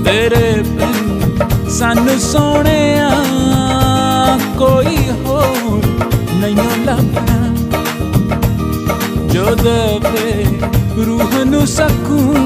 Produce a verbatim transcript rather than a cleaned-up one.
तेरे बिन सानू सोहणिया कोई होर नहीं लभना, जो दवे रूह नू सकून